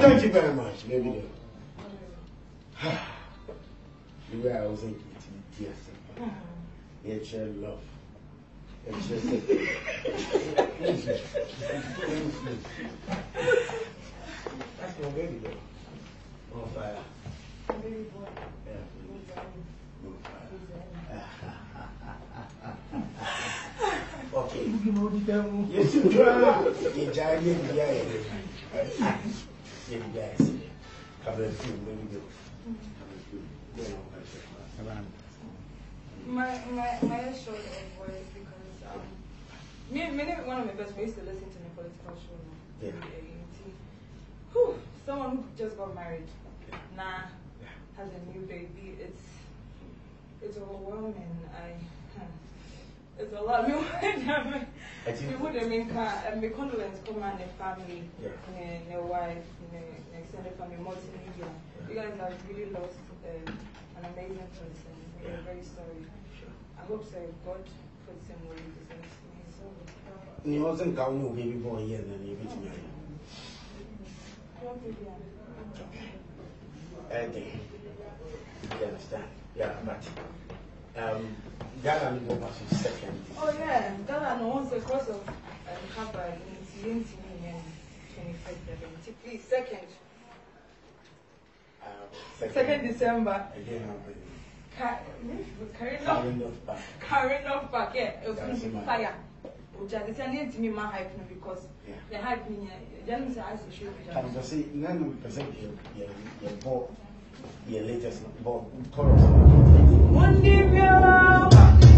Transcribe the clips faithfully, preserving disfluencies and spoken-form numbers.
Thank you very much, baby. The way I was thinking, yes, it's your love. It's just that's my baby girl. On fire. Baby boy. Yeah. On fire. Okay. Yes, you try. You try. You try. You guys. Come and see baby girl. My my my short of voice because um me, me one of my best friends used to listen to my political show now. Yeah. Whew, someone who just got married, nah, has a new baby. It's it's overwhelming. I it's a lot. Me would mean can my condolence come on the family, and their wife, and extended family, multimedia. You guys have really lost um, an amazing person. We're yeah. very sorry. Sure. I hope so. God puts him where he deserves to be. So. You wasn't going to baby boy here and then you beat me. Okay. You understand? Yeah, but um, Ghana will go back to second. Oh yeah, Ghana knows the course of um, Kappa in twenty-fifth. Please, second. Uh, second, second December. Again, Carrying off back. Carrying off back, yeah. It was fire. Which I decided to me my hype because the hype me, then I should be. I'm just saying, none of the percent your your ball, your latest ball, chorus. One day, we are.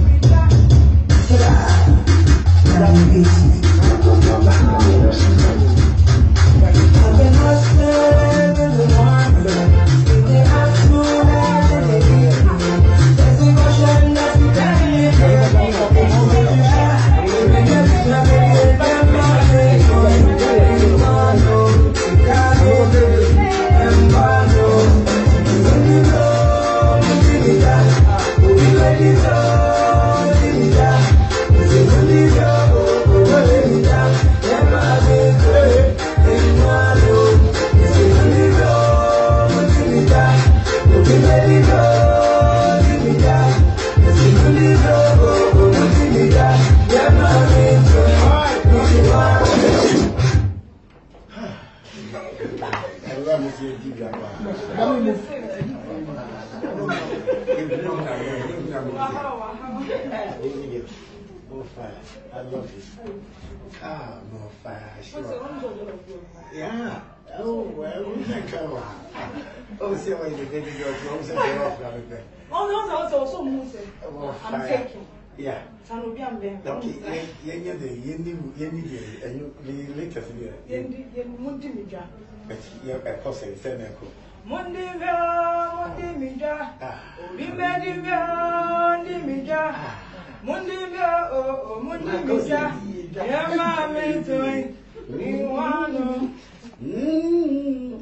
More fire. I love it. Ah, more fire. Sure. Yeah. Oh, well, we can come on. Oh, see why you did your clothes and you're off. Oh, no, no, no, so moving. I'm taking. Yeah. Okay, yeah, yeah, the Yendi, Yendi, and you the latest year. Yendi, Yendi, Mija. But you're a person, Seneco. Monday, Monday, Mija. Monday, Monday, Mija. Monday, oh, Monday, Mija. Yeah, mamma, doing. We want to. Hm.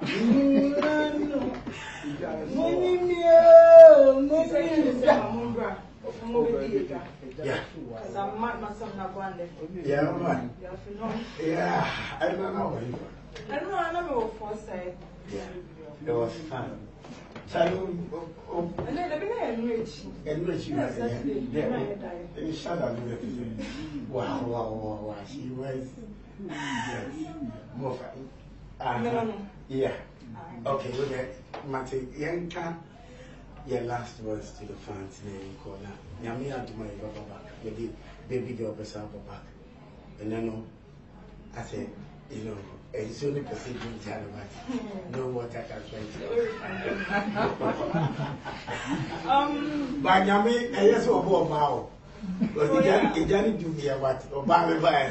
Yeah. Because I'm mad, my son not going there. Yeah, man. Yeah, I don't know. I don't know, I never was foresight. Yeah, it was fun. Child, oh, and then they've been enriched. Enriched, you know. Yeah, and shut up. Wow, wow, wow, wow. She was, yes, more fun. Uh, yeah. Okay, look at Mate Yanka. Your last words to the fans name corner. Yami and to my rubber back. Maybe baby girl beside back. And then I said, you know, it's only proceeding in January. No water can drink. Um, by Yami, I just want more power. But he didn't do me what Obama by.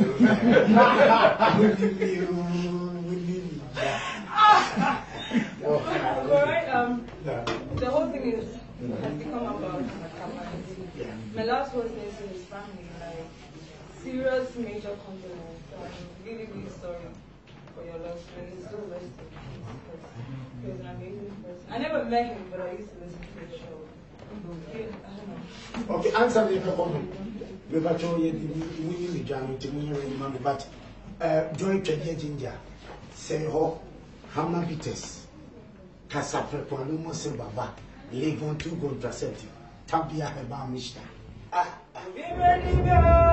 Alright, um, the whole thing is has become about yeah. My last words is to his family, like serious major condolence. I'm really, really sorry for your loss. And he's still resting because he was an amazing person. I never met him, but I used to listen to his show. Yeah, I don't know. Okay, answer me for comment. We got you the German to me, but uh, join Ginger. Say ho. Hamavites, Casaprequanum Baba, live on two contraceptive, Tabia Hebamishta. Ah,